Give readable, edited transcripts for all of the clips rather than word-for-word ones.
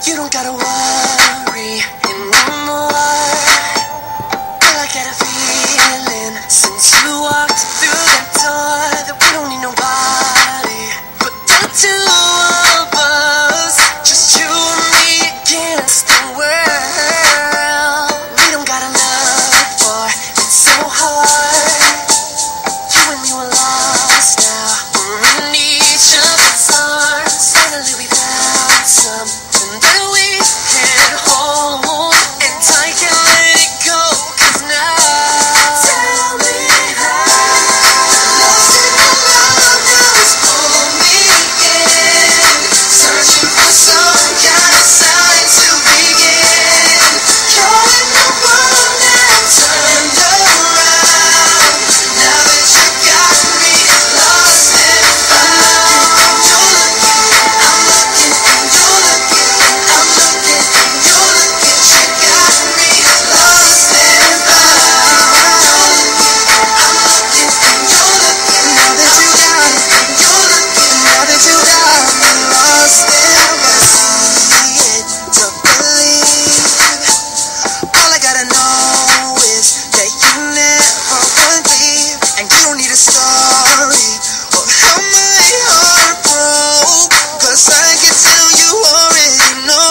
You don't gotta worry anymore. Girl, I get a feeling since you walked through that door that we don't need nobody but the two of us. Just you and me against the world. We don't gotta look for it so hard. You and me were lost now. We're in each other's arms. Finally we found something that we can hold, and I can't let it go. 'Cause now, tell me how. Lost in your love, now it's pulling me in. Searching for some kind of sign to begin. You're in the world now, turned around. Now that you got me lost and found. You're looking, I'm looking, and you're looking, I'm looking, and you're looking. You got me lost and found. You're looking, I'm looking, and you're looking. Now that you got it, and you're looking. Now that you got me lost and found. See it to believe. All I gotta know is that you never would leave, and you don't need a story of how my heart broke. 'Cause I can tell you already know.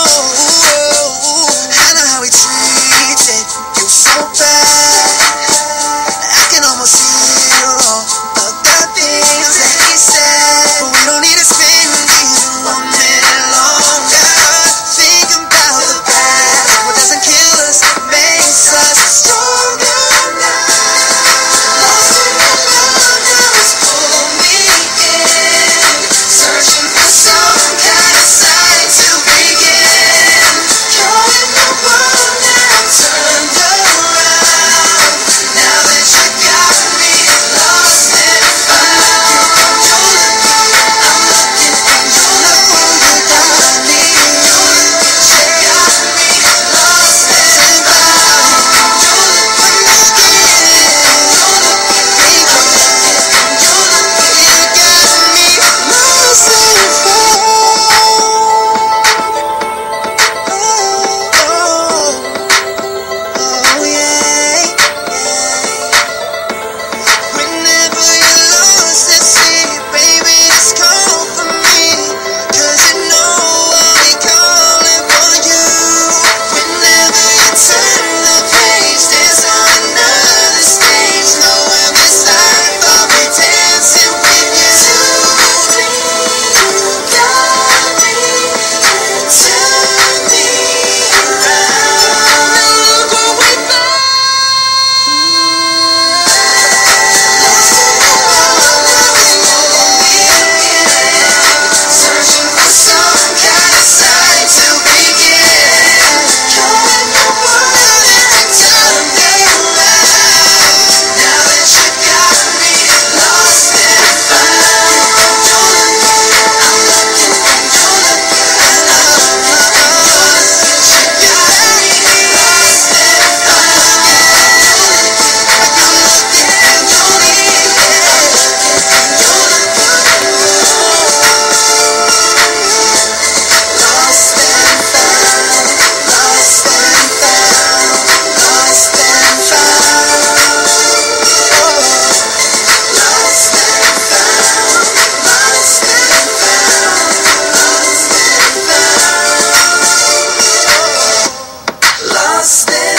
I know how he treated you so bad. I can almost hear all of the things that he said. But we don't need to spend even 1 minute longer thinking about the past. What doesn't kill us makes us stronger now. Lost in your love, now it's pulling me in. Searching for some kind of sign to begin. You're in the world now, turned around. Now that you got me lost and found. You're looking, I'm looking, and you're looking. You got me, you're looking. You got me lost and found. You're looking, you're looking, you're looking. You're looking, you're looking. You got me lost and found. Oh, yeah, yeah. Whenever you're lost at sea, baby, just call for me. 'Cause you know I'll be calling for you. Whenever you turn the page, there's another stage. Knowing this life, I'll be dancing with you. You got me and turn me around. Look what we found. Lost in your love, now it's pulling me in. Searching for some kind of sign to begin. You're in the world and turned around. Now that you got me lost and found. You're looking, I'm looking, and you're looking. You're looking, you got me lost and found. You're looking, I'm looking, and you're looking. You're looking, lost and found, lost and found, lost and found. Oh, lost and found, lost and found, lost and found. Oh, lost and